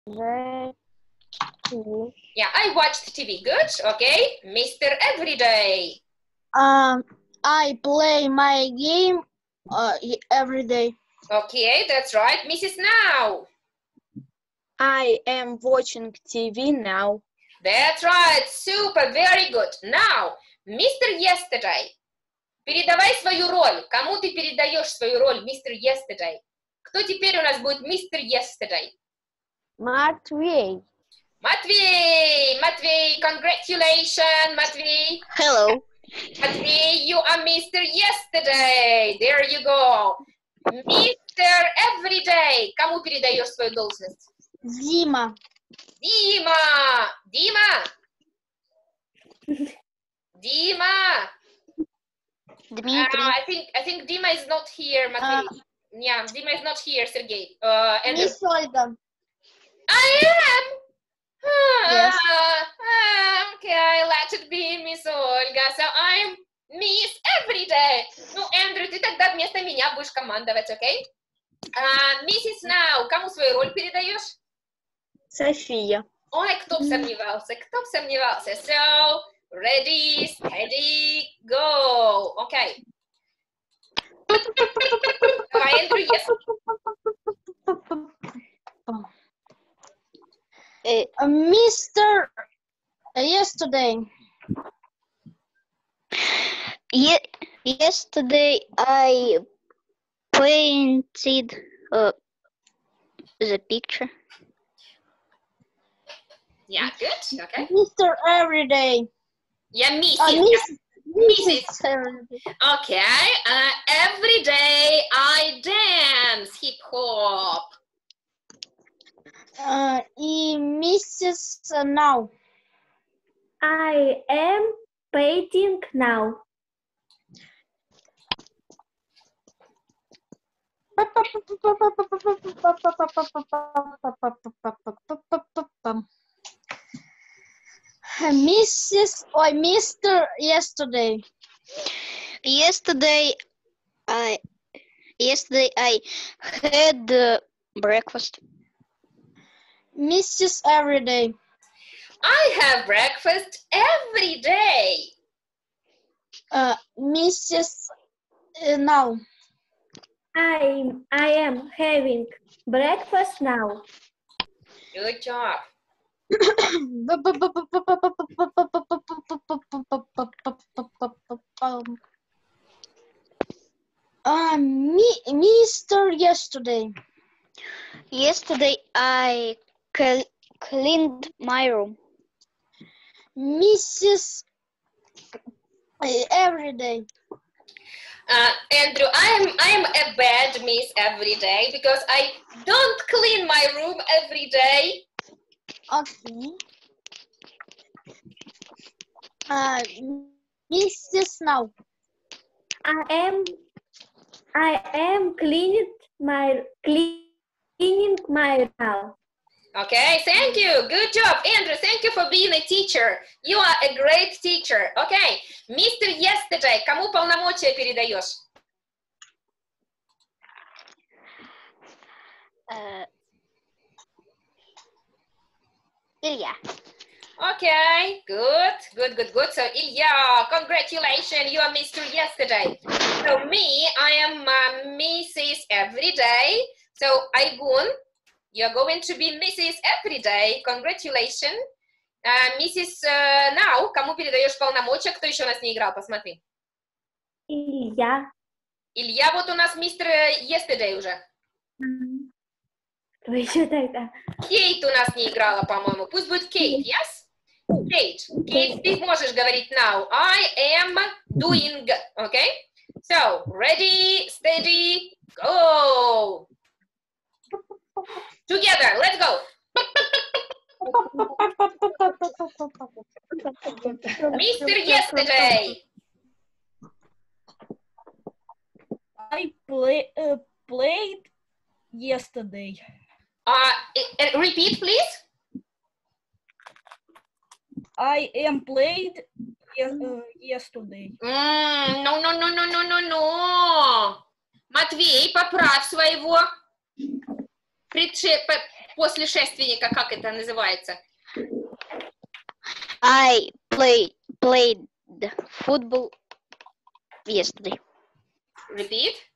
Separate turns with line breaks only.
Yeah, I watched TV. Good. Okay. Mr. Everyday.
I play my game every day.
Okay, that's right. Mrs. Now.
I am watching TV now.
That's right. Super. Very good. Now, Mr. Yesterday. Передавай свою роль. Кому ты передаешь свою роль, Mr. Yesterday? Кто теперь у нас будет Mr. Yesterday?
Матвей.
Matvey, congratulations, Matvey.
Hello.
Matvey, you are Mr. Yesterday. There you go. Mr. Everyday. Кому передаешь свою должность?
Дима.
Дима.
Дмитрий.
I think Dima is not here, Matvey. Yeah, Dima is not here, Sergey.
Miss Ольга.
I am.
Yes.
Okay, let it be, Miss Ольга. So I'm Miss Everyday. Ну, Эндрю, ты тогда вместо меня будешь командовать, окей? Mrs. Now, кому свою роль передаешь?
София.
Ой, кто бы сомневался. So, ready, steady, go. Okay. Давай, Эндрю, yes.
Mr. Yesterday. Yesterday I painted the picture.
Yeah, good. Okay.
Mr. Everyday.
Yeah, Mrs.
Everyday.
Okay. Every day I dance hip hop.
И Mrs. Now.
I am painting now.
Mr. Yesterday. Yesterday I had breakfast. Mrs. Everyday.
I have breakfast every day.
Mrs. Now.
I am having breakfast now.
Good job.
Mr. Yesterday. Yesterday I cleaned my room. Mrs. Everyday.
Andrew, I am a bad miss every day because I don't clean my room every day.
Okay. Mrs. Now.
I am cleaning my house.
Okay, thank you. Good job. Andrew, thank you for being a teacher. You are a great teacher. Okay, Mr. Yesterday, кому полномочия передаешь?
Илья.
Okay, good. So, Ilya, congratulations, you are Mr. Yesterday. So, me, I am Mrs. Everyday. So, Aygun, you're going to be Mrs. Everyday. Congratulations. Mrs. Now, кому передаешь полномочия? Кто еще у нас не играл? Посмотри.
Илья.
Илья, вот у нас Mr. Yesterday уже.
Кто еще тогда?
Кейт у нас не играла, по-моему. Пусть будет Кейт, yes? Кейт, ты можешь говорить now. I am doing, okay? So, ready, steady, go. Together, let's go. Mr. Yesterday.
I played yesterday.
Repeat, please.
I am played yesterday.
No. Матвей, поправь своего после шественника, как это называется?
I played football yesterday.
Repeat.